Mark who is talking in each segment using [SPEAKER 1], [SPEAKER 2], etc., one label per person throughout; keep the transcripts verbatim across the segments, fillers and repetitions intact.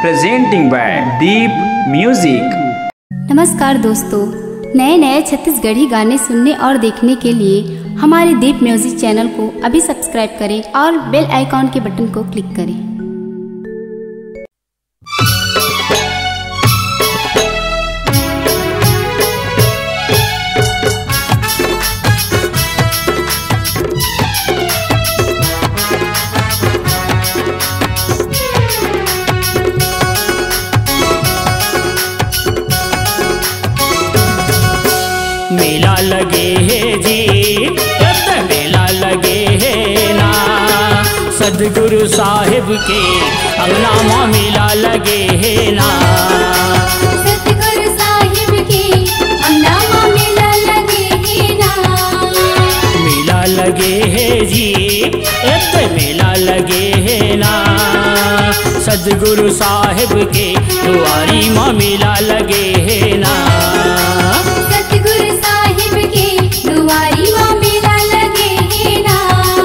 [SPEAKER 1] presenting by Deep Music।
[SPEAKER 2] नमस्कार दोस्तों, नए नए छत्तीसगढ़ी गाने सुनने और देखने के लिए हमारे दीप म्यूजिक चैनल को अभी सब्सक्राइब करें और बेल आइकॉन के बटन को क्लिक करें।
[SPEAKER 3] मेला लगे है जी, मेला लगे है ना, सदगुरु साहिब के अंगना माँ मेला लगे है ना।
[SPEAKER 2] सतगुरु साहिब के अंगना माँ मेला लगे है ना।
[SPEAKER 3] मेला लगे है जी, मेला लगे है ना, सदगुरु साहिब के दुआरी माँ मेला लगे है ना।
[SPEAKER 2] दुआरी माँ मेला लगे है ना।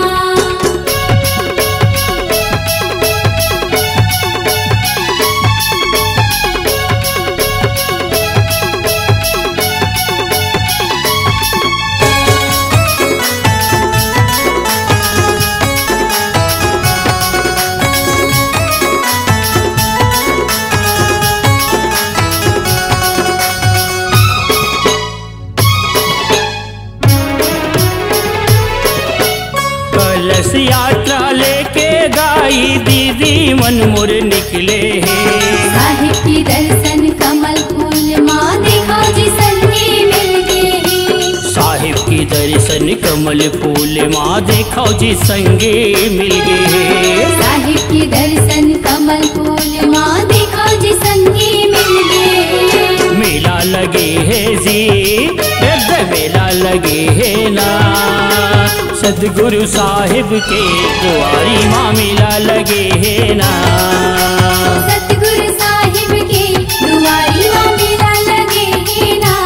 [SPEAKER 3] कलश यात्रा लेके गाई दीदी मन मुर निकले हैं।
[SPEAKER 2] साहिब की दर्शन कमल फूल माँ देखो जी संगी मिल गए।
[SPEAKER 3] साहिब की दर्शन कमल फूल माँ देखो जी संगे मिल गए।
[SPEAKER 2] साहिब की दर्शन कमल फूल माँ देखो जी संगी मिल गए।
[SPEAKER 3] मेला लगे है जी, मेला लगे है ना, सदगुरु साहिब के दुआरी माँ मेला लगे है ना।
[SPEAKER 2] सतगुरु साहिब के दुआरी माँ मेला लगे है ना।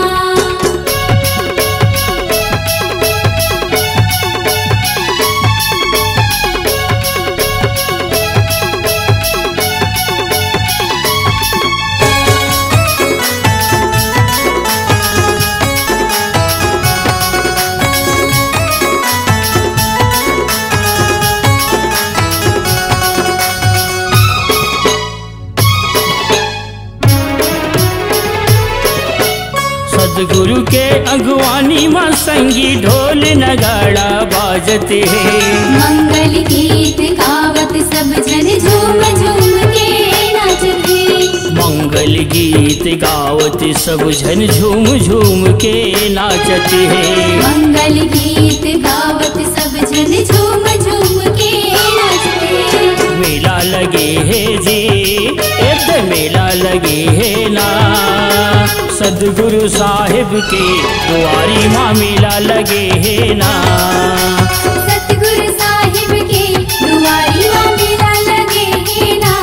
[SPEAKER 3] सदगुरु के अगवानी माँ संगी ढोल नगाड़ा बाजते हैं।
[SPEAKER 2] मंगल गीत गावत सब जन झूम झूम के नाचते।
[SPEAKER 3] मंगल गीत गावत सब जन झूम झूम के नाचते हैं।
[SPEAKER 2] मंगल गीत गावत सब जन झूम झूम के नाचते।
[SPEAKER 3] मेला लगे है जी, मेला लगे है ना, सदगुरु साहिब के दुआरी माँ मेला लगे है ना।
[SPEAKER 2] सतगुरु साहिब के दुआरी माँ मेला लगे है ना।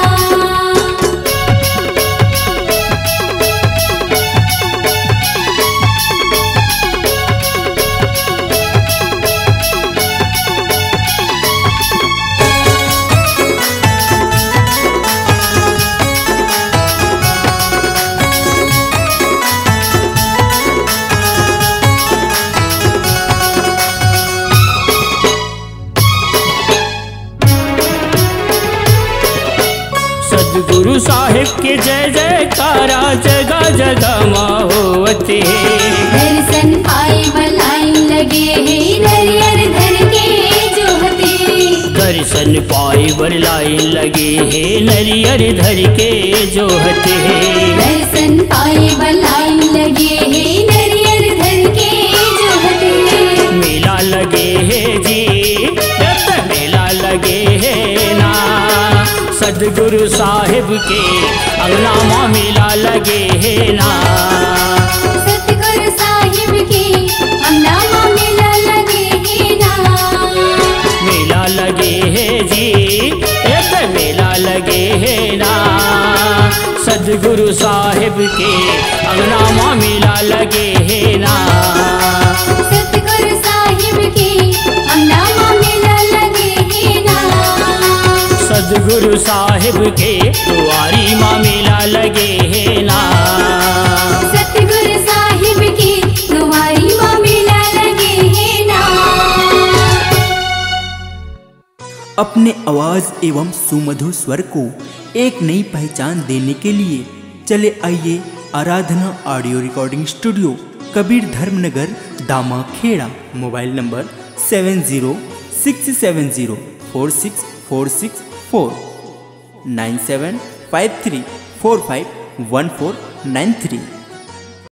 [SPEAKER 3] सदगुरु साहिब के जय जयकारा जगह जगह माँ होते हैं।
[SPEAKER 2] दर्शन पाए लाइन लगे है नरियर धर के जोहते।
[SPEAKER 3] दर्शन पाए बर लाइन लगे है नरियर धर के जोहते हैं।
[SPEAKER 2] दर्शन पाए लाइन लगे है नरियर धर के जोहते।
[SPEAKER 3] मेला लगे है जी, मेला लगे है ना, सदगुरु साहिब के अंगना माँ मेला लगे है ना।
[SPEAKER 2] सतगुरु साहिब के अंगना माँ मेला लगे है ना।
[SPEAKER 3] मेला लगे है जी, मेला लगे है ना, सदगुरु साहिब के अंगना माँ मेला लगे है ना।
[SPEAKER 2] सतगुरु साहिब के अंगना माँ मेला लगे है ना।
[SPEAKER 3] सदगुरु सदगुरु साहिब के दुआरी माँ मेला लगे है ना।
[SPEAKER 2] सतगुरु साहिब के दुआरी माँ मेला लगे है ना।
[SPEAKER 4] अपने आवाज एवं सुमधुर स्वर को एक नई पहचान देने के लिए चले आइए Aradhana audio recording studio, Kabir Dharmanagar, Damakheda. Mobile number seven zero six seven zero four six four six four nine seven five three four five one four nine three.